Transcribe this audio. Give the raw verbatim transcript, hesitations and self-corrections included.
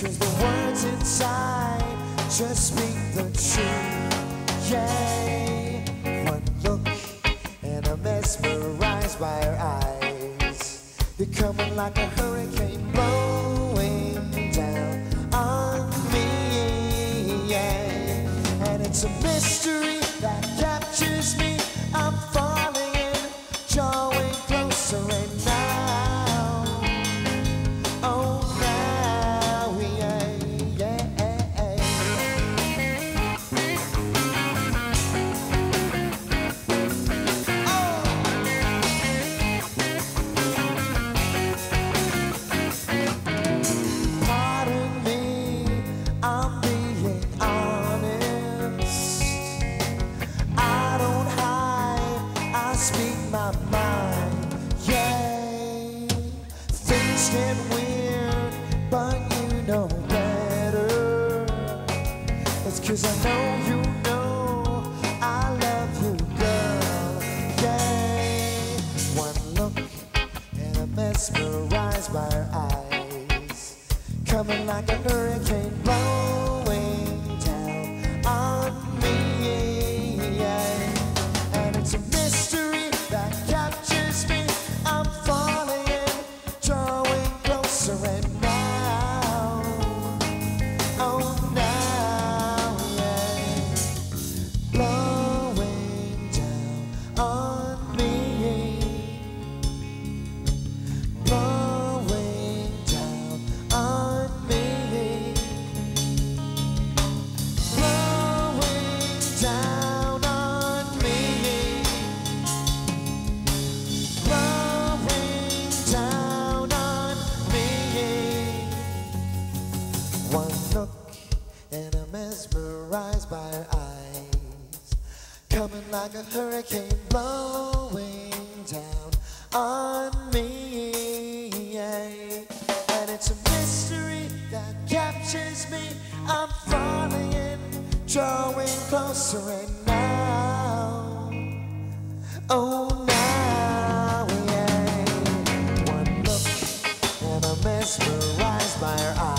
'cause the words inside just speak the truth. Yeah, one look and I'm mesmerized by her eyes. You're coming like a hurricane blowing down on me. Yeah, and it's a mystery that captures me. I'm falling in, drawing closer and now, oh now, yeah, yeah. Oh. Pardon me, I'm being honest. I don't hide, I speak my mind. Yeah, things get weird, but you know better. It's 'cause I know you know I love you, girl. Yeah, one look and I'm mesmerized by her eyes, coming like a hurricane blowing down on me. Yeah, and it's a mystery that captures me. I'm falling in, drawing closer and now, oh now, yeah, blowing down on me, blowing down on me, blowing down on me, blowing down on me. One look and I'm mesmerized by her eyes, coming like a hurricane blowing down on me. Yeah, and it's a mystery that captures me. I'm falling in, drawing closer and now, oh now, yeah. One look and I'm mesmerized by her eyes.